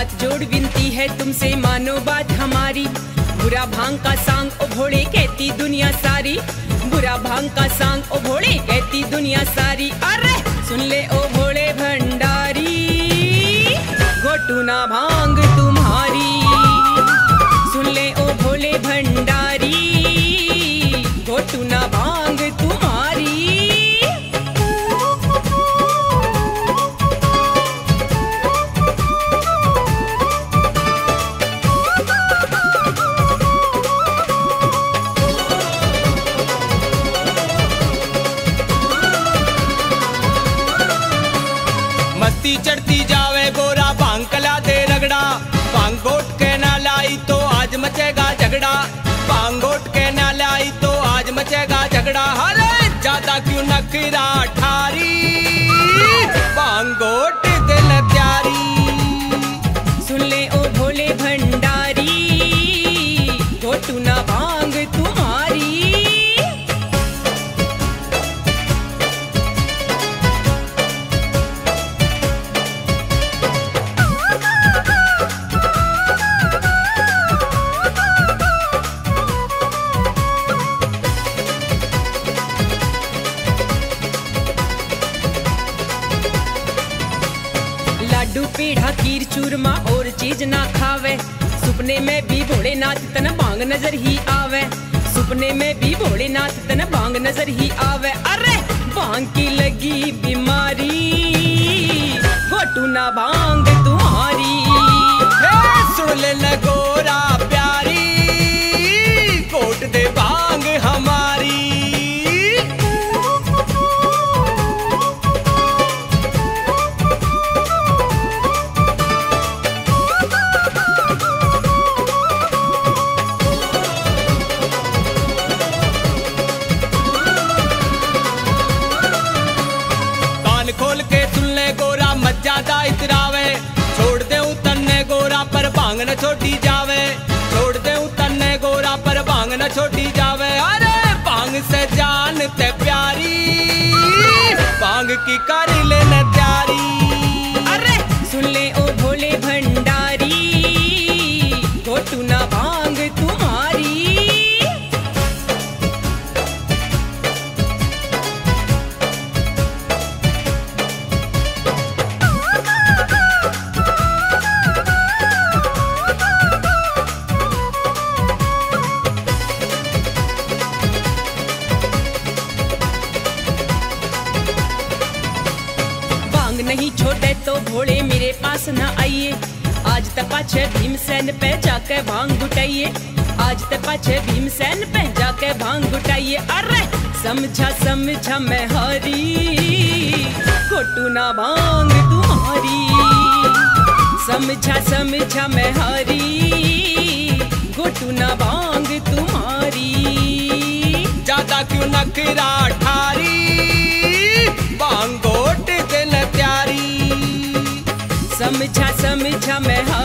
हाथ जोड़ विनती है तुमसे मानो बात हमारी। बुरा भांग का सांग ओ भोले कहती दुनिया सारी, बुरा भांग का सांग ओ भोले कहती दुनिया सारी। अरे सुन ले ओ भोले भंडारी, घोटू ना भांग तुम्हारी। सुन ले ओ भोले भंडारी, घोटू ना भांग तुम्हारी। मस्ती चढ़ती जावे गोरा भांग कला दे रगड़ा, भांग घोट के ना लाई तो आज मचेगा झगड़ा, भांग घोट के ना लाई तो आज मचेगा झगड़ा। अरे ज्यादा क्यों नखरा ठारी, भांग घोट दिल त्यारी। सुन ले ओ भोले भंडारी, घोटू ना भांग तुम्हारी। लाडू पेड़ा खीर चूरमा और चीज ना खावे, सुपने में भी भोलेनाथ तन भांग नजर ही आवे, सुपने में भी भोलेनाथ तन भांग नजर ही आवे। अरे भांग की लगी बीमारी, घोटू ना भांग तुम्हारी। सुन ले न गोरा प्यारी, घोट दे भांग हमारी। खोल के सुन ले गोरा मत ज्यादा इतरावे, छोड़ दे तन्ने गोरा पर भांग न छोड़ी जावे, छोड़ दे तन्ने गोरा पर भांग न छोड़ी जावे। अरे भांग से जान ते प्यारी, भांग की कर ले न त्यारी। अरे सुन ले ओ भोले भंडारी, घोटू ना भांग तुम्हारी। नहीं छोड़े तो भोले मेरे पास न आइए, आज तक पाछे भीमसेन पे जाके भांग गुटाइए, आज तक पाछे भीमसेन पे जाके भांग गुटाइए। अरे समझा समझा मैं हारी, घोटू ना भांग तुम्हारी। समझा समझा मैं हारी, घोटू ना भांग तुम्हारी। ज्यादा क्यों नखरा ठारी, भांग घोट दिल त्यारी। समझा समझा मैं